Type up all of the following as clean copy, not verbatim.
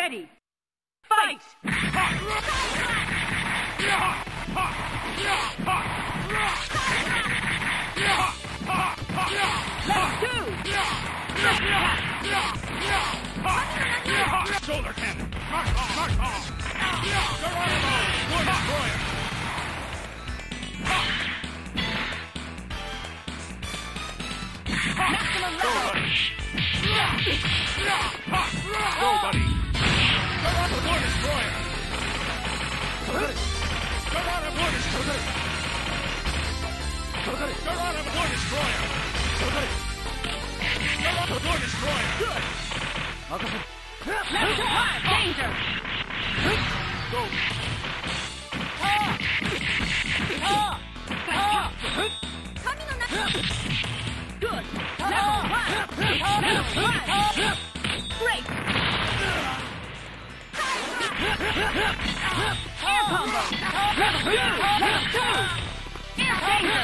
Ready. Fight! Level 2! Shoulder cannon! Mark off! Geronimo! Wood Destroyer! Maximum level! Go, buddy! Geronimo Wood Destroyer! Geronimo Wood Destroyer! Geronimo Wood Destroyer! Geronimo Wood Destroyer! Good! Level 5! Danger! Go! Good! Level 1! Level 1! Great! Air combo! Level 2! Level 2! Air danger!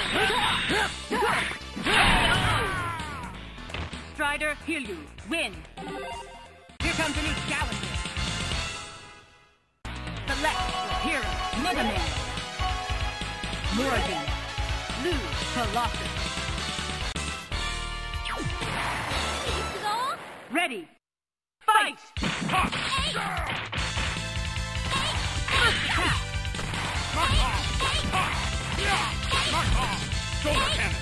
Strider, heal you. Win! Here comes a new challenger. Select your hero. Mega Man. Morgan. Lou Colossus. Ready. Fight! First attack. Mark off! Shoulder cannon!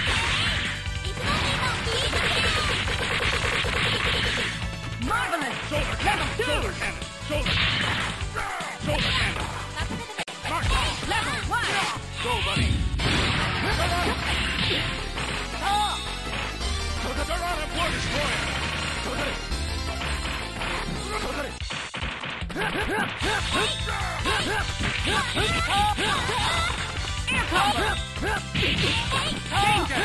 Marvelous! Shoulder cannon! Shoulder cannon! Shoulder cannon! Mark off! Level 1! Go, buddy! Geronimo Wood Destroyer! Air combo! Danger!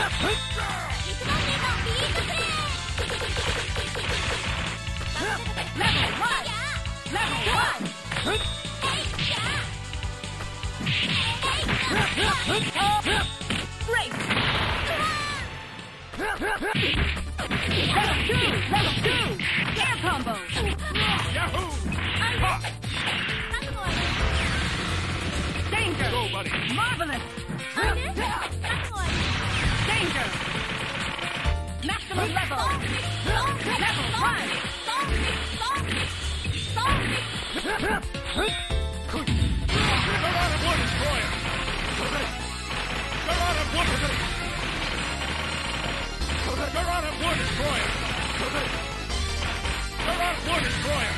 Level 1! Level 1! Great! Level 2! Level 2! Air combo! Yahoo! Danger! Go, buddy! Marvelous! Danger! Maximum level! Level 1! Geronimo Wood Destroyer! Geronimo Wood Destroyer! Geronimo Wood Destroyer! Geronimo Wood Destroyer!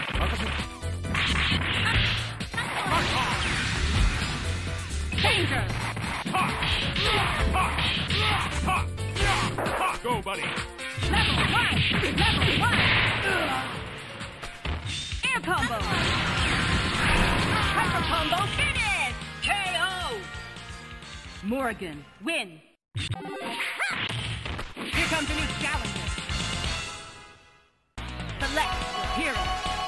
Mark off! Danger! Go, buddy! Level 1! Level 1! Air combo! Hyper combo finish! KO! Morgan, win! Here comes a new challenger. Select your hero.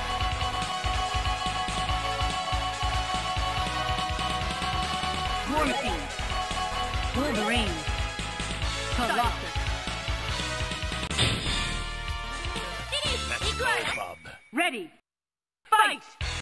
War Machine. Wolverine. Colossus. Let's go, bub. Ready. Fight!